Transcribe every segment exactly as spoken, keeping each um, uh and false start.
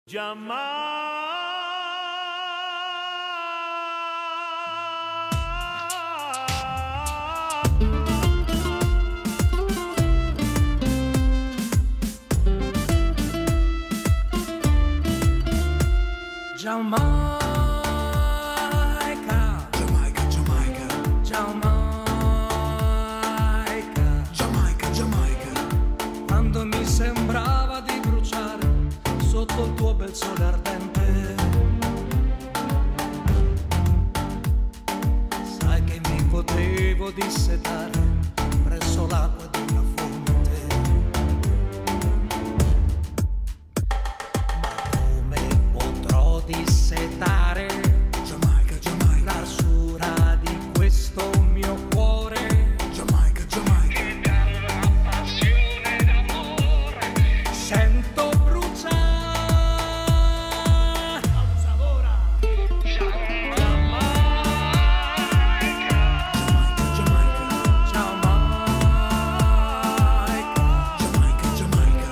Giamaica. Giamaica, Giamaica, Giamaica, Giamaica, Giamaica, Giamaica. quando mi sembrava di bruciare sotto il tuo bel sole ardente, sai che mi potevo dissetare presso l'acqua di una fonte, ma come potrò dissetare Giamaica, Giamaica, l'arsura di questo mio cuore? Giamaica, Giamaica. Passione d'amore sento bruciare. Giamaica, Giamaica, Giamaica, Giamaica, Giamaica.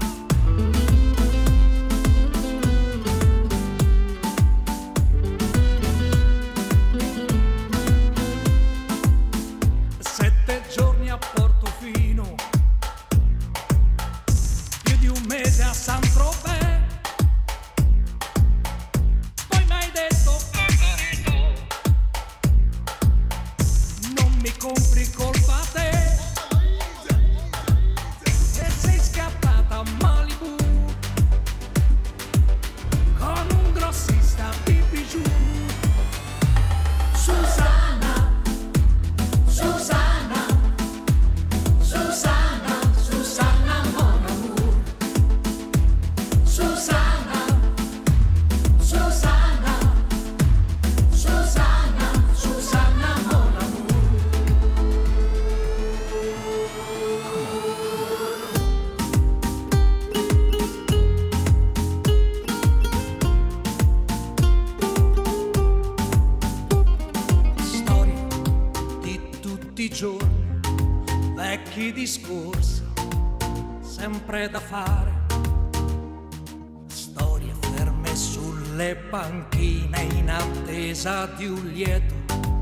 sette giorni a Portofino, più di un mese a Saint-Tropez, poi m'hai detto non mi compri colpa a te, e sei scappata a Malibu con un grossista di bijou. Susanna, Susanna, Susanna, Susanna mon amour. Susanna, Susanna, Susanna, Susanna mon amour. Storie di tutti i giorni, vecchi discorsi, sempre da fare. Storie ferme sulle panchine in attesa di un lieto